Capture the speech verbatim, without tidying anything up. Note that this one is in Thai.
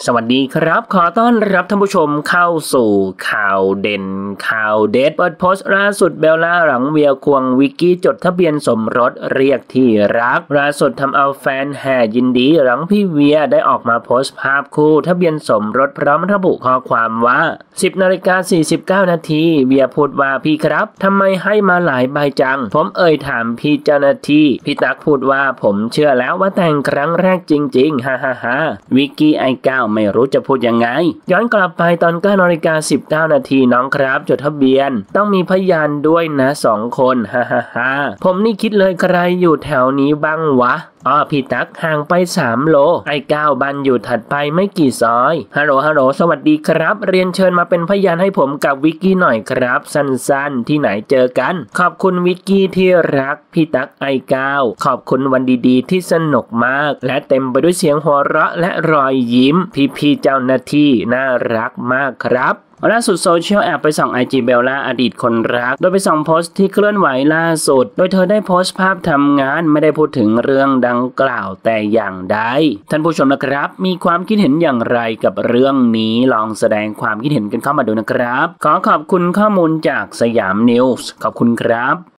สวัสดีครับขอต้อนรับท่านผู้ชมเข้าสู่ข่าวเด่นข่าวเด็ดเปิดโพสต์ล่าสุดเบลล่าหลังเวียควงวิกกี้จดทะเบียนสมรสเรียกที่รักล่าสุดทำเอาแฟนแห่ยินดีหลังพี่เวียได้ออกมาโพสต์ภาพคู่ทะเบียนสมรสพร้อมระบุข้อความว่าสิบนาฬิกาสี่สิบเก้านาทีเวียพูดว่าพี่ครับทำไมให้มาหลายใบจังผมเอ่ยถามพี่เจ้าหน้าที่พี่ตั๊กพูดว่าผมเชื่อแล้วว่าแต่งครั้งแรกจริงๆฮ่าฮ่าฮ่าวิกกี้ไอเก้าไม่รู้จะพูดยังไงย้อนกลับไปตอนเก้านาฬิกาสิบเก้านาทีน้องครับจดทะเบียนต้องมีพยานด้วยนะสองคนฮ่าฮ่าฮ่าผมนี่คิดเลยใครอยู่แถวนี้บ้างวะอ๋อพี่ตั๊กห่างไปสามโลไอ้เก้าบ้านอยู่ถัดไปไม่กี่ซอยฮัลโหลฮัลโหลสวัสดีครับเรียนเชิญมาเป็นพยานให้ผมกับวิกกี้หน่อยครับสั้นๆที่ไหนเจอกันขอบคุณวิกกี้ที่รักพี่ตั๊กไอ้เก้าขอบคุณวันดีๆที่สนุกมากและเต็มไปด้วยเสียงหัวเราะและรอยยิ้มพี่ๆเจ้าหน้าที่น่ารักมากครับล่าสุดโซเชียลแอบไปส่อง ไอ จี เบลล่าอดีตคนรักโดยไปส่องโพสต์ที่เคลื่อนไหวล่าสุดโดยเธอได้โพสต์ภาพทำงานไม่ได้พูดถึงเรื่องดังกล่าวแต่อย่างใดท่านผู้ชมนะครับมีความคิดเห็นอย่างไรกับเรื่องนี้ลองแสดงความคิดเห็นกันเข้ามาดูนะครับขอขอบคุณข้อมูลจากสยามนิวส์ขอบคุณครับ